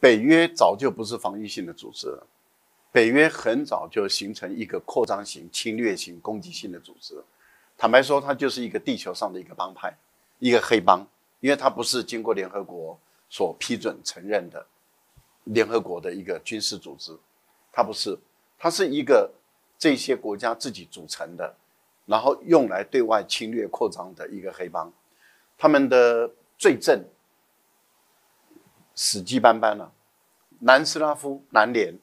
北约早就不是防御性的组织了，北约很早就形成一个扩张型、侵略型、攻击性的组织。坦白说，它就是一个地球上的一个帮派，一个黑帮，因为它不是经过联合国所批准承认的联合国的一个军事组织，它不是，它是一个这些国家自己组成的，然后用来对外侵略扩张的一个黑帮。他们的罪证死迹斑斑了。南斯拉夫南联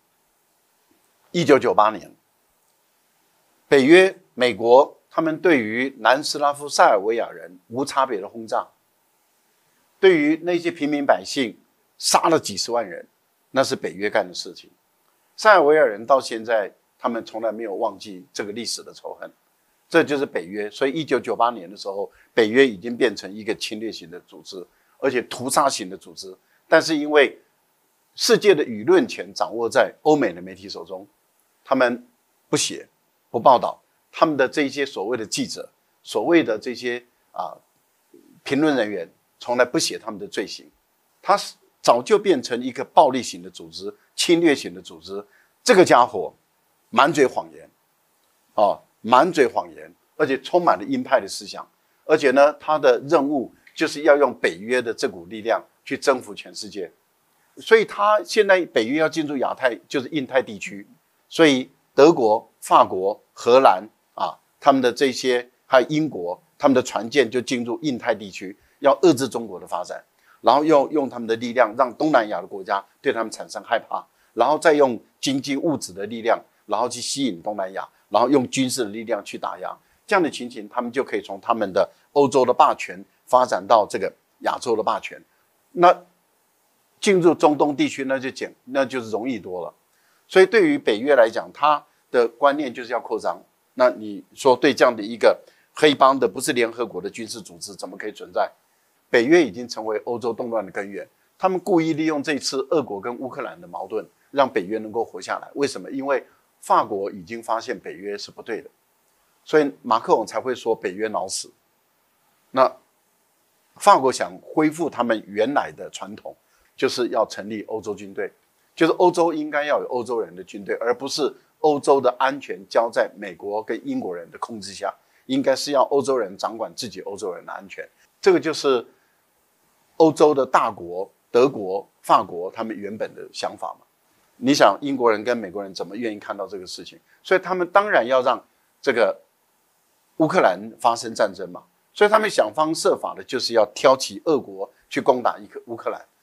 ，1998年，北约、美国他们对于南斯拉夫塞尔维亚人无差别的轰炸，对于那些平民百姓杀了几十万人，那是北约干的事情。塞尔维亚人到现在他们从来没有忘记这个历史的仇恨，这就是北约。所以1998年的时候，北约已经变成一个侵略型的组织，而且屠杀型的组织。但是因为世界的舆论权掌握在欧美的媒体手中，他们不写不报道，他们的这些所谓的记者、所谓的这些评论人员从来不写他们的罪行，他早就变成一个暴力型的组织、侵略型的组织。这个家伙满嘴谎言，满嘴谎言，而且充满了鹰派的思想，而且呢，他的任务就是要用北约的这股力量去征服全世界。所以他现在北约要进入亚太，就是印太地区，所以德国、法国、荷兰他们的这些还有英国，他们的船舰就进入印太地区，要遏制中国的发展，然后用他们的力量让东南亚的国家对他们产生害怕，然后再用经济物质的力量，然后去吸引东南亚，然后用军事的力量去打压。这样的情形，他们就可以从他们的欧洲的霸权发展到这个亚洲的霸权。那进入中东地区那就是容易多了。所以对于北约来讲，他的观念就是要扩张。那你说对这样的一个黑帮的不是联合国的军事组织怎么可以存在？北约已经成为欧洲动乱的根源。他们故意利用这次俄国跟乌克兰的矛盾，让北约能够活下来。为什么？因为法国已经发现北约是不对的，所以马克龙才会说北约脑死。那法国想恢复他们原来的传统，就是要成立欧洲军队，就是欧洲应该要有欧洲人的军队，而不是欧洲的安全交在美国跟英国人的控制下，应该是要欧洲人掌管自己欧洲人的安全。这个就是欧洲的大国德国、法国他们原本的想法嘛。你想英国人跟美国人怎么愿意看到这个事情？所以他们当然要让这个乌克兰发生战争嘛。所以他们想方设法的就是要挑起俄国去攻打乌克兰。